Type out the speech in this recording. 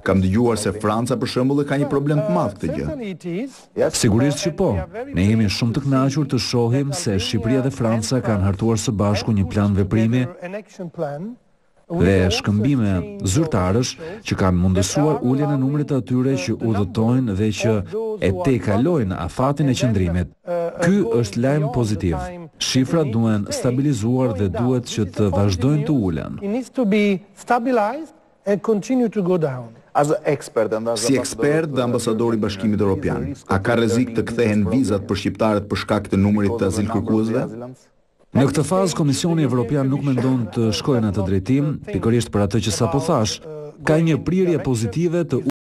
Kam dëgjuar se Franca për shembull ka një problem të madh këtë gjë. Sigurisht që po. Ne jemi shumë të kënaqur të shohim se Shqipëria dhe Franca kanë hartuar së bashku një plan veprimi dhe shkëmbime zyrtarësh që kanë mundësuar uljen e numrit të atyre që udhëtojnë dhe që e tejkalojnë afatin e qëndrimit. Ky është lajm pozitiv. Shifrat duhen stabilizuar dhe duhet që të vazhdojnë të ulen. Si ekspert dhe ambasadori i Bashkimit Evropian, a ka rrezik të kthehen vizat për shqiptarët për shkak të numrit të azilkërkuesve? Në këtë fazë Komisioni Evropian nuk mendon të shkojë në atë drejtim, pikërisht për atë që sapo thash, ka një prirje pozitive të